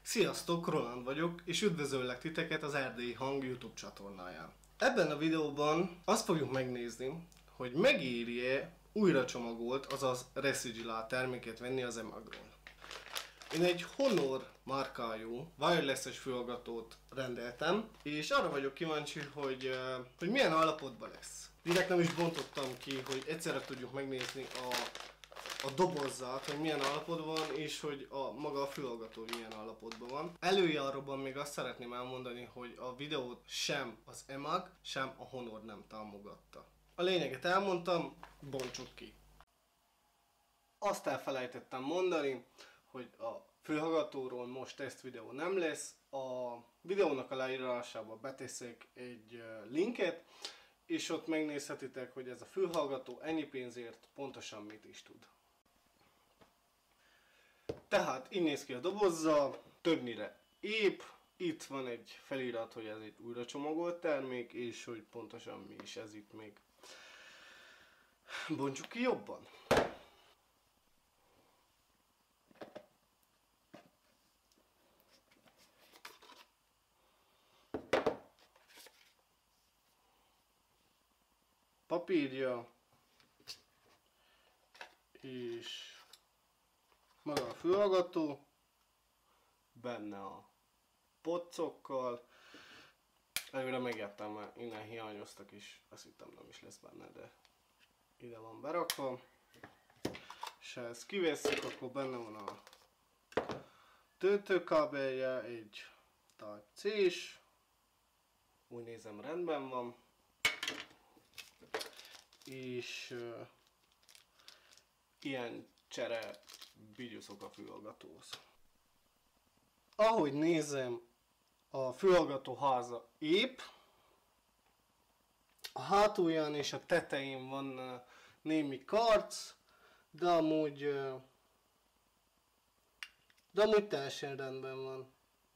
Sziasztok, Roland vagyok, és üdvözöllek titeket az Erdélyi Hang YouTube csatornáján. Ebben a videóban azt fogjuk megnézni, hogy megéri-e újra csomagolt, azaz reciclált terméket venni az EMAG-ról. Én egy Honor márkájú wireless-es fülhallgatót rendeltem, és arra vagyok kíváncsi, hogy milyen állapotban lesz. Direkt nem is bontottam ki, hogy egyszerre tudjuk megnézni a dobozzát, hogy milyen állapotban van, és hogy maga a fülhallgató milyen állapotban van. Előjáróban még azt szeretném elmondani, hogy a videót sem az EMAG, sem a Honor nem támogatta. A lényeget elmondtam, bontsuk ki. Azt elfelejtettem mondani, hogy a fülhallgatóról most tesztvideó nem lesz. A videónak a leírásába beteszek egy linket, és ott megnézhetitek, hogy ez a fülhallgató ennyi pénzért pontosan mit is tud. Tehát így néz ki a dobozza, többnyire ép. Itt van egy felirat, hogy ez egy újra csomagolt termék, és hogy pontosan mi is ez itt még. Bontsuk ki jobban. Papírja és maga a fülhallgató, benne a poccokkal. Előre megértem, mert innen hiányoztak is, azt hittem nem is lesz benne, de ide van berakva. És ha ezt kivesszük, akkor benne van a töltőkábelje, egy Type-C-s, úgy nézem rendben van. És ilyen csere bigyuszok a fülhallgatóhoz. Ahogy nézem, a fülhallgató háza ép. A hátulján és a tetején van némi karc, de amúgy teljesen rendben van.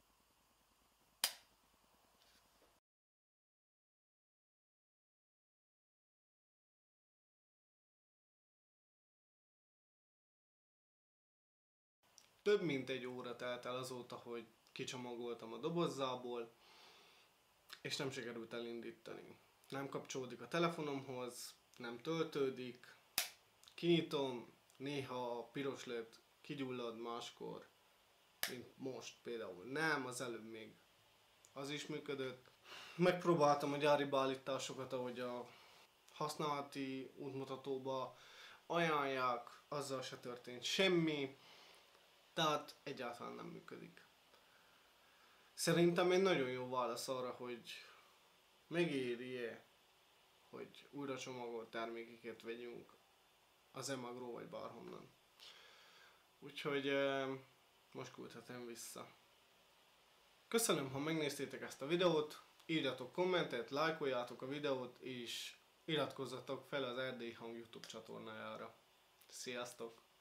Több mint egy óra telt el azóta, hogy kicsomagoltam a dobozzából, és nem sikerült elindítani. Nem kapcsolódik a telefonomhoz, nem töltődik, kinyitom, néha a piros led kigyullad, máskor, mint most például nem, az előbb még az is működött. Megpróbáltam a gyári beállításokat, ahogy a használati útmutatóba ajánlják, azzal se történt semmi. Tehát egyáltalán nem működik. Szerintem egy nagyon jó válasz arra, hogy megéri-e, hogy újra csomagolt termékeket vegyünk az EMAG-ról vagy bárhonnan. Úgyhogy most küldhetem vissza. Köszönöm, ha megnéztétek ezt a videót, írjatok kommentet, lájkoljátok a videót, és iratkozzatok fel az Erdélyi Hang YouTube csatornájára. Sziasztok!